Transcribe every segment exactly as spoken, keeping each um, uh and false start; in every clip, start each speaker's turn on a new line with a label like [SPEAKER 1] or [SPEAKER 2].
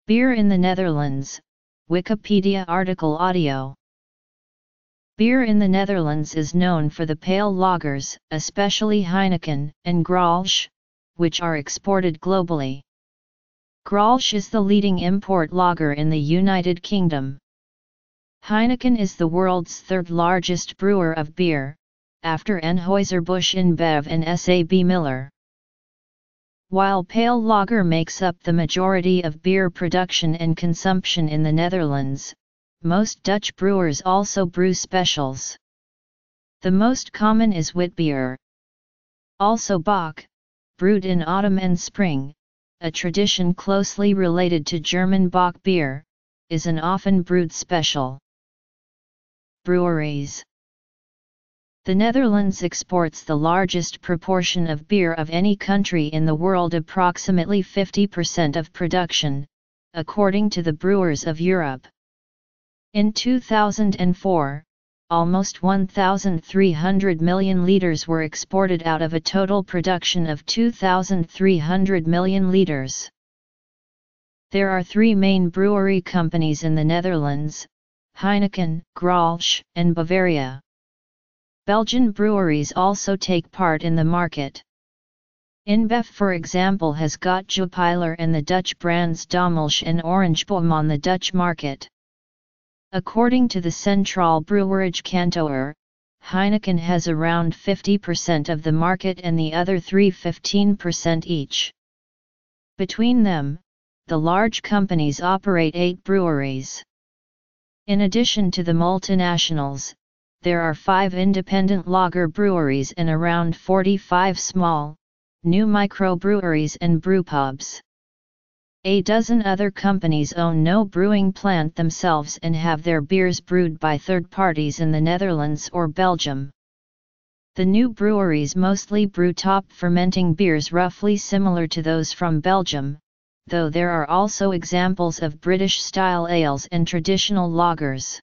[SPEAKER 1] Beer in the Netherlands, Wikipedia article audio. Beer in the Netherlands is known for the pale lagers, especially Heineken, and Grolsch, which are exported globally. Grolsch is the leading import lager in the United Kingdom. Heineken is the world's third largest brewer of beer, after Anheuser-Busch InBev and S A B Miller. While pale lager makes up the majority of beer production and consumption in the Netherlands, most Dutch brewers also brew specials. The most common is witbier. Also bock, brewed in autumn and spring, a tradition closely related to German bock beer, is an often brewed special. Breweries. The Netherlands exports the largest proportion of beer of any country in the world, approximately fifty percent of production, according to the Brewers of Europe. In two thousand four, almost one thousand three hundred million liters were exported out of a total production of two thousand three hundred million liters. There are three main brewery companies in the Netherlands: Heineken, Grolsch, and Bavaria. Belgian breweries also take part in the market. InBev, for example, has got Jupiler and the Dutch brands Dommelsch and Orangeboom on the Dutch market. According to the Centraal Brewerage Kantoor, Heineken has around fifty percent of the market and the other three fifteen percent each. Between them, the large companies operate eight breweries. In addition to the multinationals, there are five independent lager breweries and around forty-five small, new microbreweries and brewpubs. A dozen other companies own no brewing plant themselves and have their beers brewed by third parties in the Netherlands or Belgium. The new breweries mostly brew top fermenting beers roughly similar to those from Belgium, though there are also examples of British-style ales and traditional lagers.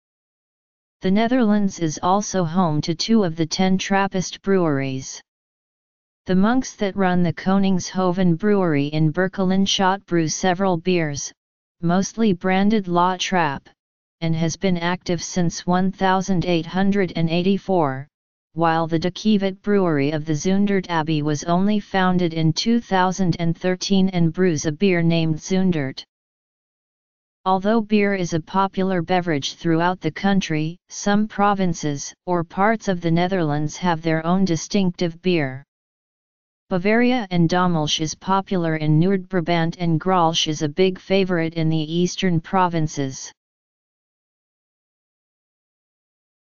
[SPEAKER 1] The Netherlands is also home to two of the ten Trappist breweries. The monks that run the Koningshoven brewery in Berkelenschot brew several beers, mostly branded La Trappe, and has been active since eighteen eighty-four, while the De Kievat brewery of the Zundert Abbey was only founded in two thousand thirteen and brews a beer named Zundert. Although beer is a popular beverage throughout the country, some provinces or parts of the Netherlands have their own distinctive beer. Bavaria and Dommelsch is popular in Noord-Brabant and Grolsch is a big favorite in the eastern provinces.